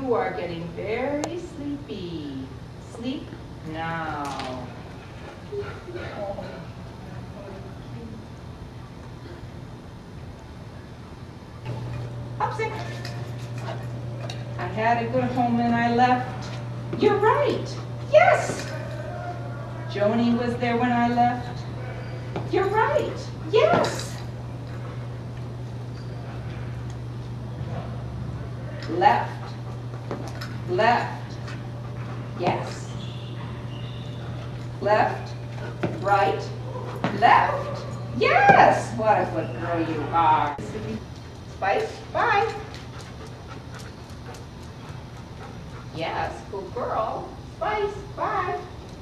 You are getting very sleepy. Sleep now. Upset. I had a good home and I left. You're right. Yes. Joni was there when I left. You're right. Yes. Left. Left. Yes. Left. Right. Left. Yes. What a good girl you are. Spice. Bye. Yes. Good girl. Spice. Bye.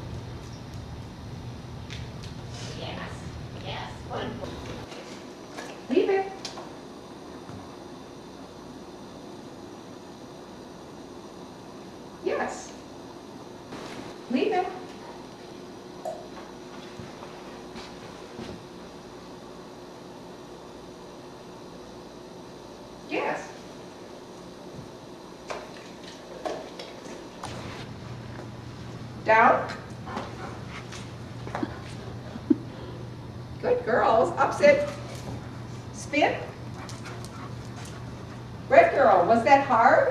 Yes. Yes. Good. Leave it. Yes. Leave it. Yes. Down. Good girls. Upset. Spin. Red girl, was that hard?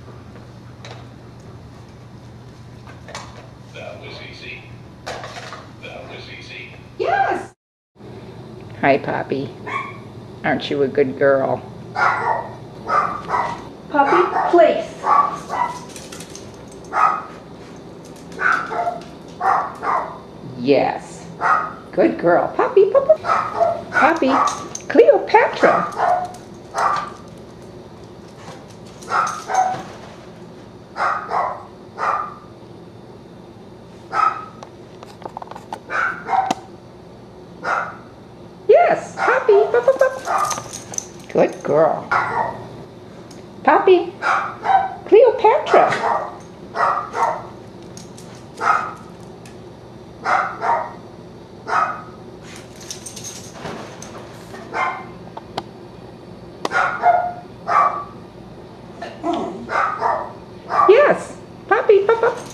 That was easy. That was easy. Yes. Hi, Poppy. Aren't you a good girl? Poppy, place. Yes. Good girl. Poppy, Poppy. Poppy, Cleopatra. Yes, Poppy. Pop, pop, pop. Good girl. Poppy, Cleopatra. Yes, Poppy, pop, pop.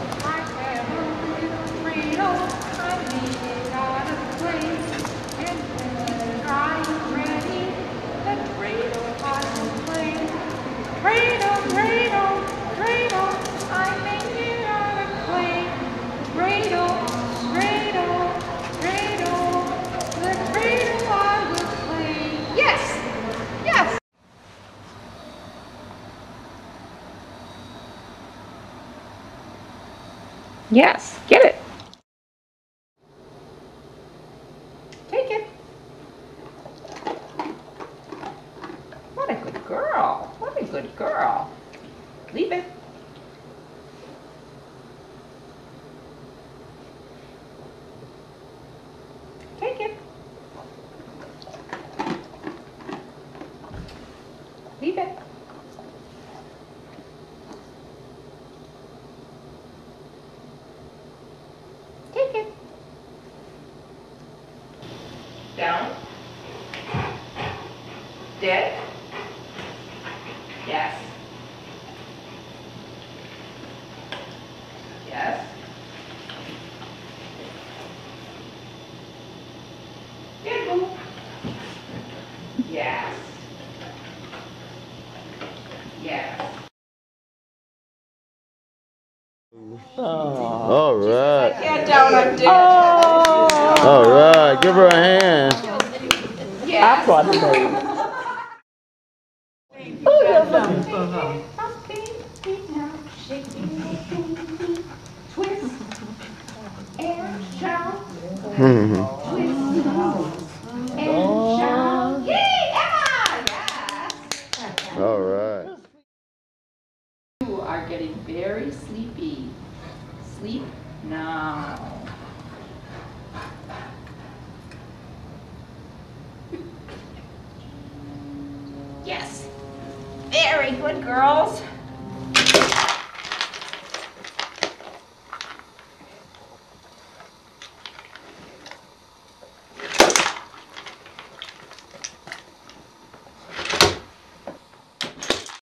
Yes, get it. Take it. What a good girl. What a good girl. Leave it. Take it. Leave it. Take it. Down. Dead. Yes. Yes. Good. Yes. Yes. All right. Head down, I'm dead. All right. Give her a hand. Yes. I brought the baby. Twist and shout. Mhm. Twist and shout. Yay, Emma! Yes. All right. You are getting very sleepy. Sleep now. Yes. Very good, girls.